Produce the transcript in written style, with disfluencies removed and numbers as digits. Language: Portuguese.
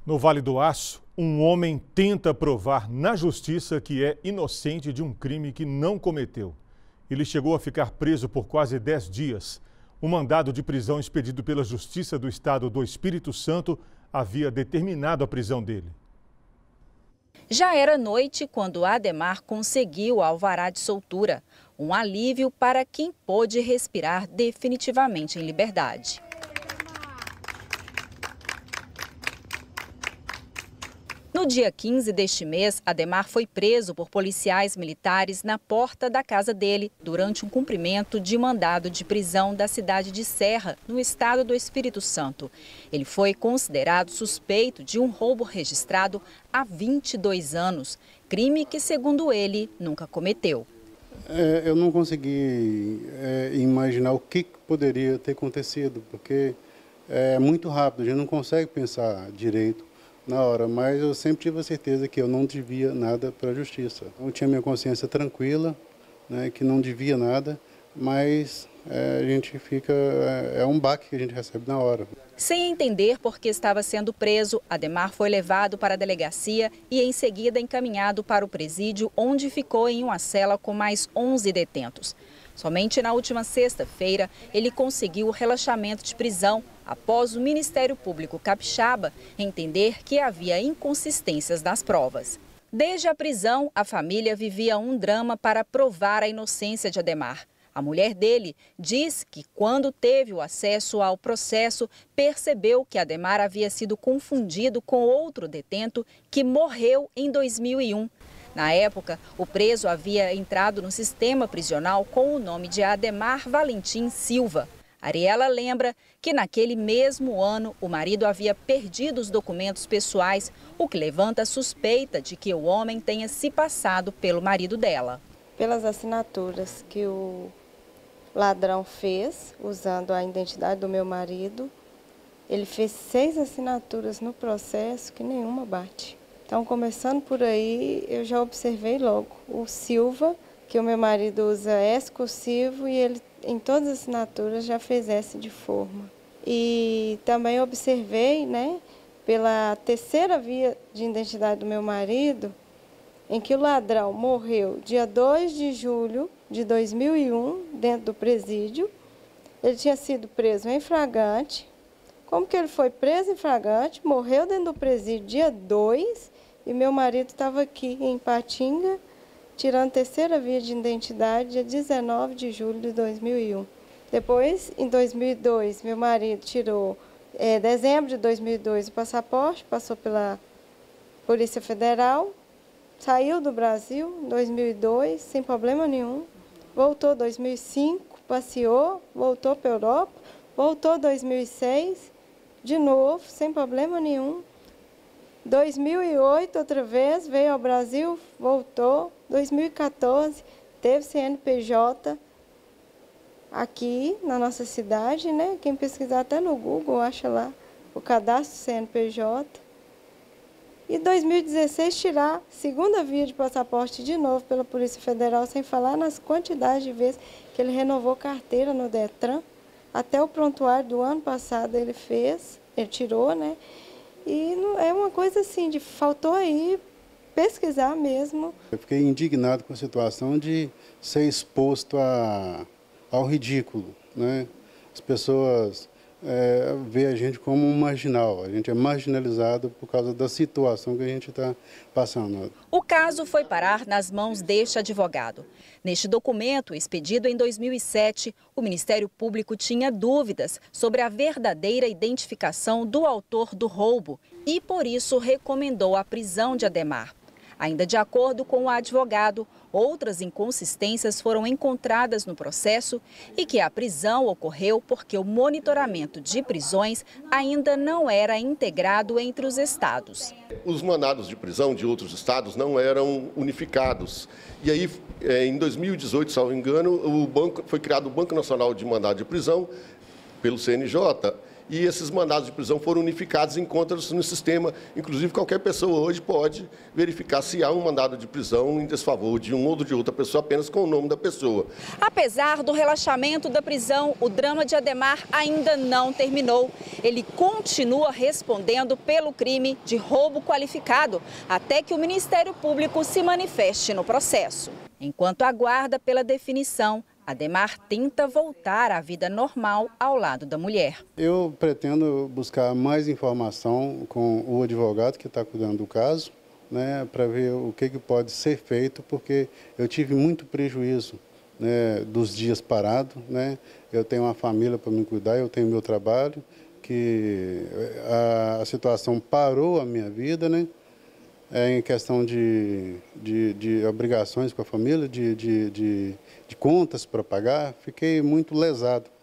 No Vale do Aço, um homem tenta provar na justiça que é inocente de um crime que não cometeu. Ele chegou a ficar preso por quase 10 dias. O mandado de prisão expedido pela Justiça do Estado do Espírito Santo havia determinado a prisão dele. Já era noite quando Ademar conseguiu o alvará de soltura, um alívio para quem pôde respirar definitivamente em liberdade. No dia 15 deste mês, Ademar foi preso por policiais militares na porta da casa dele durante um cumprimento de mandado de prisão da cidade de Serra, no estado do Espírito Santo. Ele foi considerado suspeito de um roubo registrado há 22 anos, crime que, segundo ele, nunca cometeu. Eu não consegui imaginar o que poderia ter acontecido, porque é muito rápido, a gente não consegue pensar direito na hora, mas eu sempre tive a certeza que eu não devia nada para a justiça. Eu tinha minha consciência tranquila, né, que não devia nada, mas a gente fica, é um baque que a gente recebe na hora. Sem entender por que estava sendo preso, Ademar foi levado para a delegacia e em seguida encaminhado para o presídio, onde ficou em uma cela com mais 11 detentos. Somente na última sexta-feira, ele conseguiu o relaxamento de prisão, após o Ministério Público Capixaba entender que havia inconsistências nas provas. Desde a prisão, a família vivia um drama para provar a inocência de Ademar. A mulher dele diz que, quando teve o acesso ao processo, percebeu que Ademar havia sido confundido com outro detento que morreu em 2001. Na época, o preso havia entrado no sistema prisional com o nome de Ademar Valentim Silva. Ariela lembra que naquele mesmo ano o marido havia perdido os documentos pessoais, o que levanta a suspeita de que o homem tenha se passado pelo marido dela. Pelas assinaturas que o ladrão fez, usando a identidade do meu marido, ele fez 6 assinaturas no processo que nenhuma bate. Então, começando por aí, eu já observei logo o Silva, que o meu marido usa S cursivo e ele em todas as assinaturas já fez S de forma. E também observei, né, pela terceira via de identidade do meu marido, em que o ladrão morreu dia 2 de julho de 2001, dentro do presídio. Ele tinha sido preso em flagrante. Como que ele foi preso em flagrante, morreu dentro do presídio dia 2 e meu marido estava aqui em Patinga, tirando terceira via de identidade, dia 19 de julho de 2001. Depois, em 2002, meu marido tirou, dezembro de 2002, o passaporte, passou pela Polícia Federal, saiu do Brasil em 2002, sem problema nenhum, voltou em 2005, passeou, voltou para a Europa, voltou em 2006, de novo, sem problema nenhum. 2008, outra vez, veio ao Brasil, voltou. 2014, teve CNPJ aqui na nossa cidade, né? Quem pesquisar até no Google, acha lá o cadastro CNPJ. E 2016, tirar segunda via de passaporte de novo pela Polícia Federal, sem falar nas quantidades de vezes que ele renovou carteira no Detran. Até o prontuário do ano passado ele fez, ele tirou, né? E é uma coisa assim, faltou aí pesquisar mesmo. Eu fiquei indignado com a situação de ser exposto ao ridículo, né? As pessoas veem a gente como um marginal, a gente é marginalizado por causa da situação que a gente está passando. O caso foi parar nas mãos deste advogado. Neste documento, expedido em 2007, o Ministério Público tinha dúvidas sobre a verdadeira identificação do autor do roubo e, por isso, recomendou a prisão de Ademar. Ainda de acordo com o advogado, outras inconsistências foram encontradas no processo e que a prisão ocorreu porque o monitoramento de prisões ainda não era integrado entre os estados. Os mandados de prisão de outros estados não eram unificados. E aí, em 2018, salvo engano, foi criado o Banco Nacional de Mandado de Prisão pelo CNJ e esses mandados de prisão foram unificados, encontram-se no sistema. Inclusive, qualquer pessoa hoje pode verificar se há um mandado de prisão em desfavor de um ou de outra pessoa, apenas com o nome da pessoa. Apesar do relaxamento da prisão, o drama de Ademar ainda não terminou. Ele continua respondendo pelo crime de roubo qualificado, até que o Ministério Público se manifeste no processo. Enquanto aguarda pela definição, Ademar tenta voltar à vida normal ao lado da mulher. Eu pretendo buscar mais informação com o advogado que está cuidando do caso, né, para ver o que pode ser feito, porque eu tive muito prejuízo, né, dos dias parados, né? Eu tenho uma família para me cuidar, eu tenho meu trabalho, que a situação parou a minha vida, né? Em questão de obrigações com a família, de contas para pagar, fiquei muito lesado.